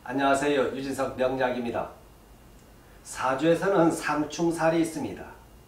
안녕하세요. 유진석 명약입니다. 사주에서는 상충살이 있습니다.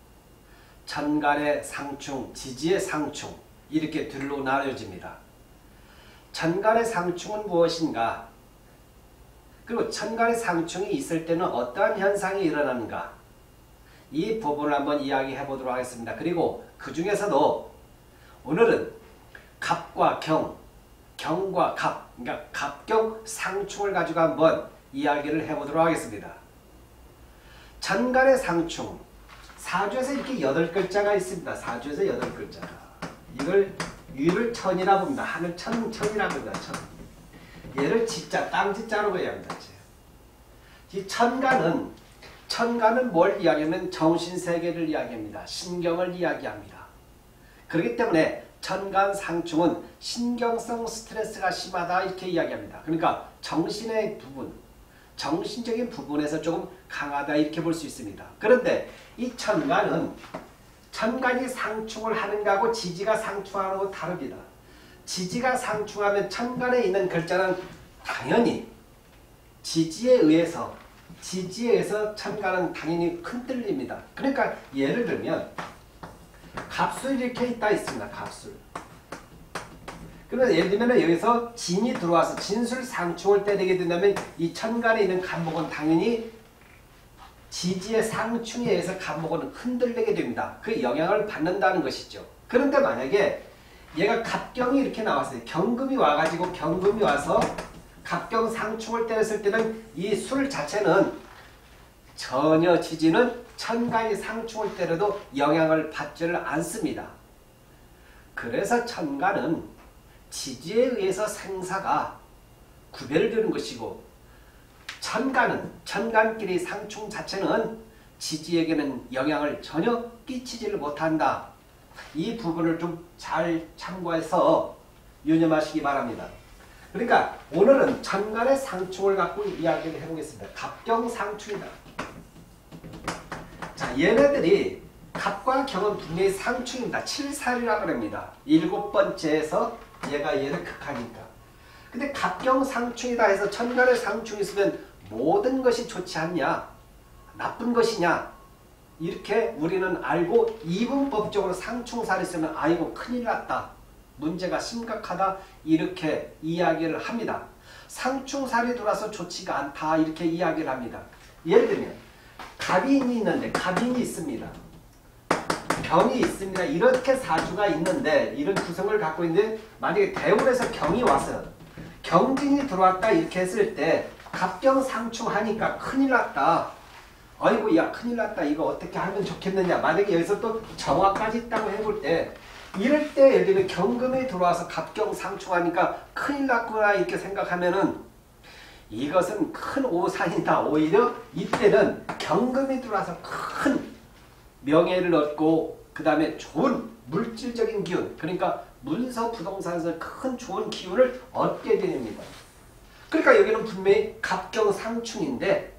천간의 상충, 지지의 상충 이렇게 둘로 나뉘어집니다. 천간의 상충은 무엇인가? 그리고 천간의 상충이 있을 때는 어떠한 현상이 일어나는가? 이 부분을 한번 이야기해 보도록 하겠습니다. 그리고 그 중에서도 오늘은 갑과 경, 경과 갑, 그러니까 갑경 상충을 가지고 한번 이야기를 해보도록 하겠습니다. 천간의 상충, 사주에서 이렇게 8글자가 있습니다. 사주에서 8글자가. 이걸 위를 천이라고 합니다. 하늘 천이라고 합니다. 천. 얘를 지자, 땅지자로 해야 합니다. 이 천간은 뭘 이야기하면 정신세계를 이야기합니다. 신경을 이야기합니다. 그렇기 때문에 천간 상충은 신경성 스트레스가 심하다 이렇게 이야기합니다. 그러니까 정신의 부분, 정신적인 부분에서 조금 강하다 이렇게 볼 수 있습니다. 그런데 이 천간이 상충을 하는 거하고 지지가 상충하는 거 다릅니다. 지지가 상충하면 천간에 있는 글자는 당연히 지지에 의해서 천간은 당연히 흔들립니다. 그러니까 예를 들면 갑술 이렇게 있습니다. 갑술. 그러면 예를 들면 여기서 진이 들어와서 진술 상충을 때리게 된다면 이 천간에 있는 간목은 당연히 지지의 상충에 의해서 간목은 흔들리게 됩니다. 그 영향을 받는다는 것이죠. 그런데 만약에 얘가 갑경이 이렇게 나왔어요. 경금이 와가지고 경금이 와서 갑경 상충을 때렸을 때는 이 술 자체는 전혀 지지는 천간이 상충을 때려도 영향을 받지를 않습니다. 그래서 천간은 지지에 의해서 생사가 구별되는 것이고 천간끼리 상충 자체는 지지에게는 영향을 전혀 끼치지를 못한다. 이 부분을 좀 잘 참고해서 유념하시기 바랍니다. 그러니까 오늘은 천간의 상충을 갖고 이야기를 해보겠습니다. 갑경상충이다. 자, 얘네들이 갑과 경은 분명히 상충입니다. 7살이라고 합니다. 7번째에서 얘를 극하니까. 근데 갑경상충이다 해서 천간의 상충이 있으면 모든 것이 좋지 않냐? 나쁜 것이냐? 이렇게 우리는 알고 이분법적으로 상충살이 있으면 아이고 큰일 났다. 문제가 심각하다. 이렇게 이야기를 합니다. 상충살이 돌아서 좋지가 않다. 이렇게 이야기를 합니다. 예를 들면 갑인이 있는데 갑인이 있습니다. 병이 있습니다. 이렇게 사주가 있는데 이런 구성을 갖고 있는데 만약에 대운에서 경이 와서 경진이 들어왔다 이렇게 했을 때 갑경상충하니까 큰일 났다. 아이고 야 큰일 났다. 이거 어떻게 하면 좋겠느냐. 만약에 여기서 또 정화까지 있다고 해볼 때 이럴 때 예를 들면 경금이 들어와서 갑경상충하니까 큰일 났구나 이렇게 생각하면은 이것은 큰 오산이다. 오히려 이때는 경금이 들어와서 큰 명예를 얻고 그 다음에 좋은 물질적인 기운, 그러니까 문서 부동산에서 큰 좋은 기운을 얻게 됩니다. 그러니까 여기는 분명히 갑경상충인데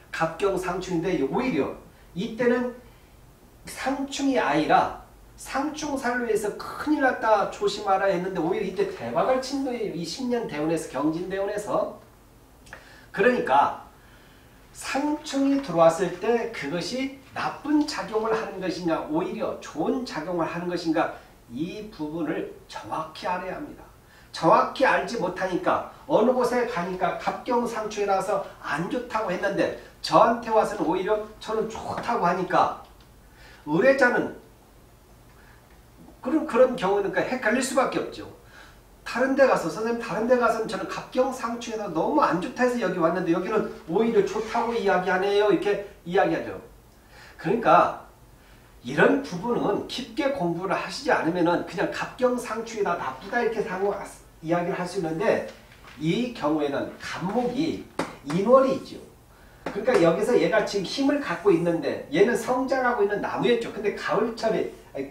오히려 이때는 상충이 아니라 상충살로 해서 큰일 났다 조심하라 했는데 오히려 이때 대박을 친 거예요. 이 10년 대운에서 경진대운에서. 그러니까 상충이 들어왔을 때 그것이 나쁜 작용을 하는 것이냐 오히려 좋은 작용을 하는 것인가 이 부분을 정확히 알아야 합니다. 정확히 알지 못하니까 어느 곳에 가니까 갑경상충이라서 안 좋다고 했는데 저한테 와서는 오히려 저는 좋다고 하니까 의뢰자는 그런 경우는 헷갈릴 수밖에 없죠. 다른 데 가서 선생님 다른 데 가서는 저는 갑경상충에서 너무 안 좋다 해서 여기 왔는데 여기는 오히려 좋다고 이야기하네요. 이렇게 이야기하죠. 그러니까 이런 부분은 깊게 공부를 하시지 않으면은 그냥 갑경상충이다 나쁘다 이렇게 이야기를 할 수 있는데 이 경우에는 간목이 인월이 있죠. 그러니까 여기서 얘가 지금 힘을 갖고 있는데 얘는 성장하고 있는 나무였죠. 근데 가을철에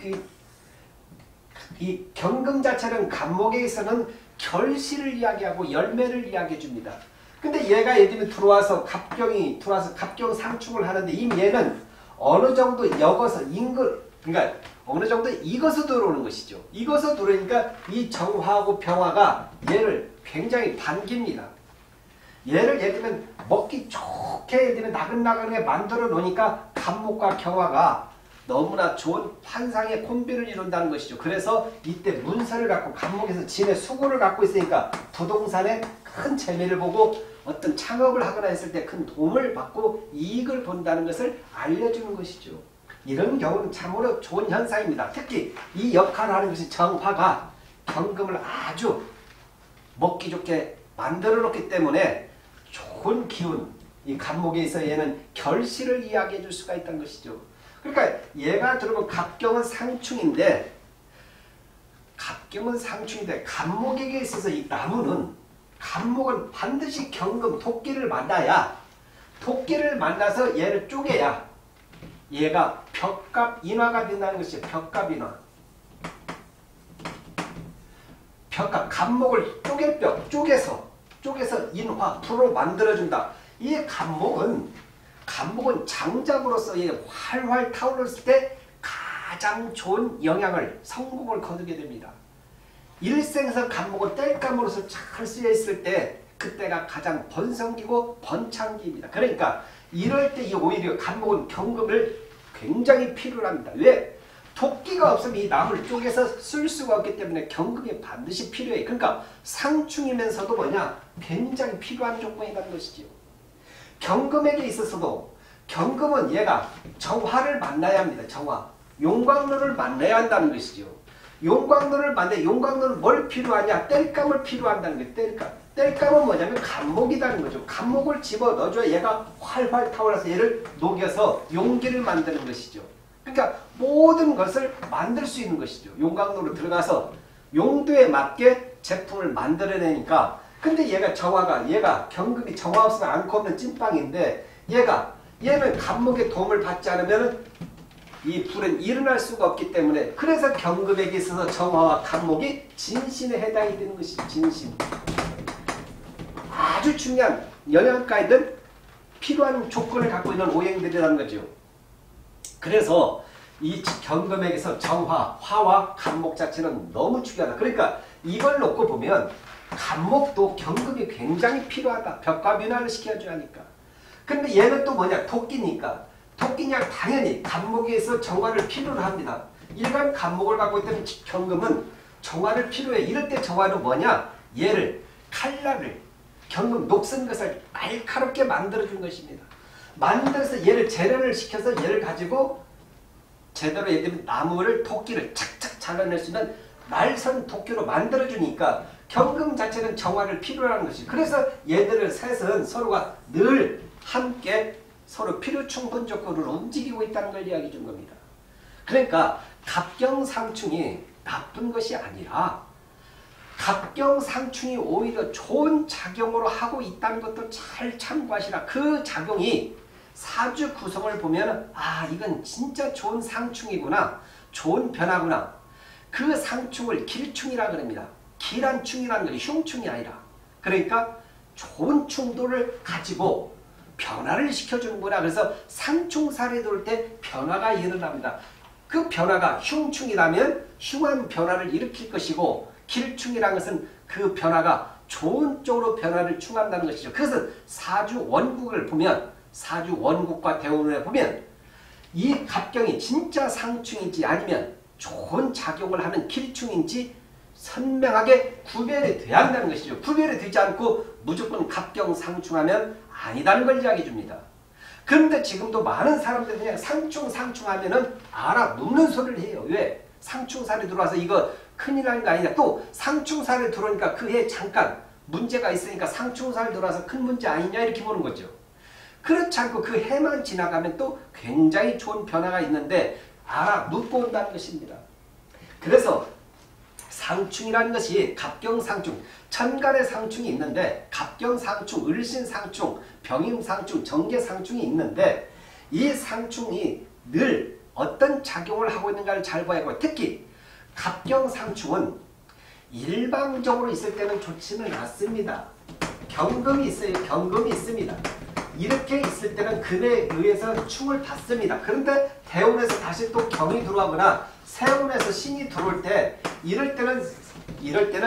이 경금 자체는 간목에서는 결실을 이야기하고 열매를 이야기해 줍니다. 근데 얘가 예를 들면 들어와서 갑경상충을 하는데 이미 얘는 어느 정도 그러니까 어느 정도 익어서 들어오는 것이죠. 익어서 들어오니까 이 정화하고 병화가 얘를 굉장히 반깁니다. 얘를 예를 들면 먹기 좋게 예를 들면 나긋나긋하게 만들어 놓으니까 간목과 경화가 너무나 좋은 환상의 콤비를 이룬다는 것이죠. 그래서 이때 문서를 갖고 간목에서 진의 수고를 갖고 있으니까 부동산에 큰 재미를 보고 어떤 창업을 하거나 했을 때 큰 도움을 받고 이익을 본다는 것을 알려주는 것이죠. 이런 경우는 참으로 좋은 현상입니다. 특히 이 역할을 하는 것이 정화가 경금을 아주 먹기 좋게 만들어 놓기 때문에 좋은 기운, 이 간목에 있어 얘는 결실을 이야기해 줄 수가 있다는 것이죠. 그러니까 얘가 들어보면 갑경은 상충인데 간목에게 있어서 이 나무는 간목은 반드시 경금 토끼를 만나야 토끼를 만나서 얘를 쪼개야 얘가 벽갑인화가 된다는 것이죠. 벽갑인화. 벽갑, 간목을 쪼갤 벽, 쪼개서 인화, 불로 만들어준다. 이 간목은 장작으로서 활활 타오르을 때 가장 좋은 영향을, 성공을 거두게 됩니다. 일생에서 간목은 땔감으로서 잘 쓰여 있을 때 그때가 가장 번성기고 번창기입니다. 그러니까 이럴 때 오히려 간목은 경금을 굉장히 필요로 합니다. 왜? 토끼가 없으면 이 나무를 쪼개서 쓸 수가 없기 때문에 경금이 반드시 필요해. 그러니까 상충이면서도 굉장히 필요한 조건이라는 것이죠. 경금에게 있어서도 경금은 얘가 정화를 만나야 합니다. 정화. 용광로를 만나야 한다는 것이죠. 용광로를 만나 용광로는 뭘 필요하냐? 땔감을 필요한다는 거예요. 땔감. 땔감은 뭐냐면 간목이라는 거죠. 간목을 집어 넣어줘야 얘가 활활 타올라서 얘를 녹여서 용기를 만드는 것이죠. 그러니까 모든 것을 만들 수 있는 것이죠. 용광로로 들어가서 용도에 맞게 제품을 만들어내니까 근데 얘가 경금이 정화 없으면 않고 없는 찐빵인데 얘는 간목의 도움을 받지 않으면 이 불은 일어날 수가 없기 때문에 그래서 경금에게 있어서 정화와 간목이 진신에 해당이 되는 것이죠. 진신. 아주 중요한 영양가이든 필요한 조건을 갖고 있는 오행들이라는 거죠. 그래서 이 경금에게서 정화, 화와 간목 자체는 너무 중요하다. 그러니까 이걸 놓고 보면 간목도 경금이 굉장히 필요하다. 벽과변화를 시켜줘야 하니까. 근데 얘는 또 토끼니까. 토끼냐 당연히 간목에서 정화를 필요로 합니다. 일반 간목을 갖고 있던 경금은 정화를 필요해. 이럴 때 정화는 얘를 칼날을 경금 녹슨 것을 날카롭게 만들어준 것입니다. 만들어서 얘를 재련을 시켜서 얘를 가지고 제대로 예를 들면 나무를 토끼를 착착 잘라낼 수 있는 날선 토끼로 만들어주니까 경금 자체는 정화를 필요로 하는 것이. 그래서 얘들을 셋은 서로가 늘 함께 서로 필요 충분 조건으로 움직이고 있다는 걸 이야기해 준 겁니다. 그러니까 갑경상충이 나쁜 것이 아니라 갑경상충이 오히려 좋은 작용으로 하고 있다는 것도 잘 참고하시라. 그 작용이 사주 구성을 보면 이건 진짜 좋은 상충이구나. 좋은 변화구나. 그 상충을 길충이라 그럽니다. 길한 충이라는 것이 흉충이 아니라. 그러니까 좋은 충도를 가지고 변화를 시켜주는구나. 그래서 상충살이 돌 때 변화가 일어납니다. 그 변화가 흉충이라면 흉한 변화를 일으킬 것이고 길충이라는 것은 그 변화가 좋은 쪽으로 변화를 충한다는 것이죠. 그래서 사주 원국을 보면 사주 원국과 대운을 보면 이 갑경이 진짜 상충인지 아니면 좋은 작용을 하는 길충인지 선명하게 구별이 돼야 한다는 것이죠. 구별이 되지 않고 무조건 갑경 상충하면 아니다는 걸 이야기해 줍니다. 그런데 지금도 많은 사람들이 그냥 상충하면은 눕는 소리를 해요. 왜? 상충살이 들어와서 이거 큰일 나는 거 아니냐. 또 상충살이 들어오니까 그 해 잠깐 문제가 있으니까 상충살이 들어와서 큰 문제 아니냐 이렇게 보는 거죠. 그렇지 않고 그 해만 지나가면 또 굉장히 좋은 변화가 있는데 눕고 온다는 것입니다. 그래서 상충이라는 것이 갑경상충, 천간의 상충이 있는데 갑경상충, 을신상충, 병임상충, 정계상충이 있는데 이 상충이 늘 어떤 작용을 하고 있는가를 잘 봐야 하고 특히 갑경상충은 일방적으로 있을 때는 좋지는 않습니다. 경금이 있어요. 경금이 있습니다. 이렇게 있을 때는 금에 의해서 충을 받습니다. 그런데 대운에서 다시 또 경이 들어오거나 세운에서 신이 들어올 때 이럴 때는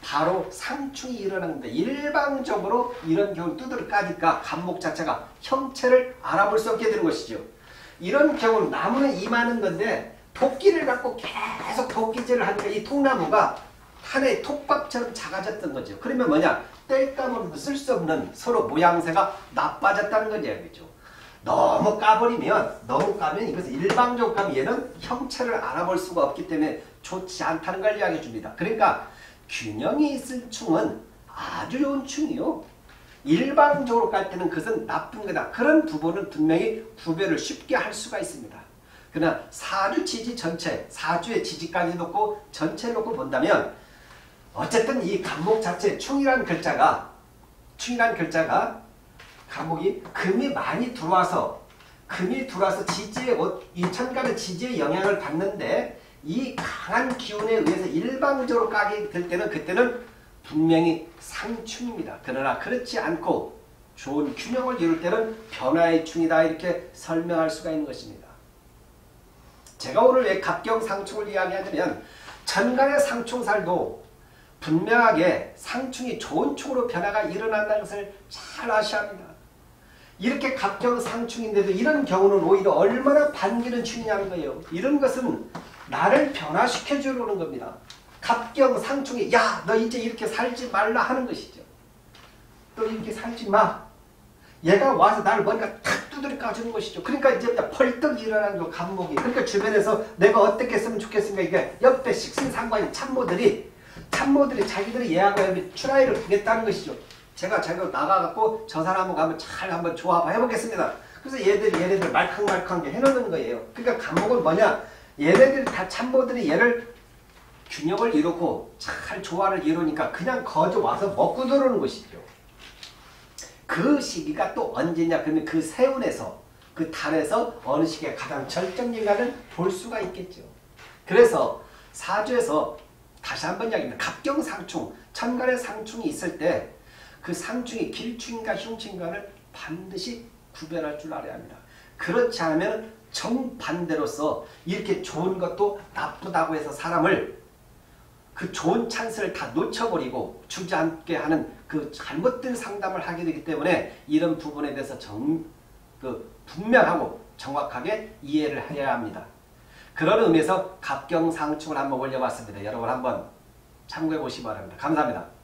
바로 상충이 일어납니다. 일방적으로 이런 경우 두드러 까니까 감목 자체가 형체를 알아볼 수 없게 되는 것이죠. 이런 경우는 나무는 임하는 건데 도끼를 갖고 계속 도끼질을 하니까 이 통나무가 하나의 톱밥처럼 작아졌던 거죠. 그러면 뭐냐? 뗄감으로도 쓸 수 없는 서로 모양새가 나빠졌다는 거죠. 그렇죠? 너무 까면 이것은 일방적으로 까면 얘는 형체를 알아볼 수가 없기 때문에 좋지 않다는 걸 이야기해 줍니다. 그러니까 균형이 있을 충은 아주 좋은 충이요. 일방적으로 깔 때는 그것은 나쁜 거다. 그런 부분은 분명히 구별을 쉽게 할 수가 있습니다. 그러나 사주 지지 전체, 사주의 지지까지 놓고 전체를 놓고 본다면 어쨌든 이 간목 자체 충이라는 글자가 간목이 금이 많이 들어와서 지지의 이 천간의 지지의 영향을 받는데 이 강한 기운에 의해서 일방적으로 까게 될 때는 그때는 분명히 상충입니다. 그러나 그렇지 않고 좋은 균형을 이룰 때는 변화의 충이다 이렇게 설명할 수가 있는 것입니다. 제가 오늘 왜 갑경상충을 이야기하냐면 천간의 상충살도 분명하게 상충이 좋은 충으로 변화가 일어난다는 것을 잘 아셔야 합니다. 이렇게 갑경상충인데도 이런 경우는 오히려 얼마나 반기는 충이냐는 거예요. 이런 것은 나를 변화시켜 주려는 겁니다. 갑경상충이 야, 너 이제 이렇게 살지 말라 하는 것이죠. 또 이렇게 살지 마. 얘가 와서 나를 뭔가 탁 두드려 까주는 것이죠. 그러니까 이제 펄떡 일어나는 거 간목이. 그러니까 주변에서 내가 어떻게 했으면 좋겠습니까? 이게 옆에 식신상관인 참모들이 자기들이 예약을 출하위를 두겠다는 것이죠. 제가 나가갖고 저 사람하고 한번 조합 해보겠습니다. 그래서 얘네들 말캉말캉하게 해놓는 거예요. 그러니까 간목은 뭐냐? 얘네들 다 참모들이 얘를 균형을 이루고 잘 조화를 이루니까 그냥 거저 와서 먹고 들어오는 것이죠. 그 시기가 또 언제냐? 그러면 그 세운에서 그 달에서 어느 시기에 가장 절정일간을 볼 수가 있겠죠. 그래서 사주에서 다시 한번 이야기합니다. 갑경상충, 천간의 상충이 있을 때 그 상충이 길충인가 흉충인가를 반드시 구별할 줄 알아야 합니다. 그렇지 않으면 정반대로서 이렇게 좋은 것도 나쁘다고 해서 사람을 그 좋은 찬스를 다 놓쳐버리고 주저앉게 하는 그 잘못된 상담을 하게 되기 때문에 이런 부분에 대해서 분명하고 정확하게 이해를 해야 합니다. 그런 의미에서 갑경상충을 한번 올려봤습니다. 여러분 한번 참고해 보시기 바랍니다. 감사합니다.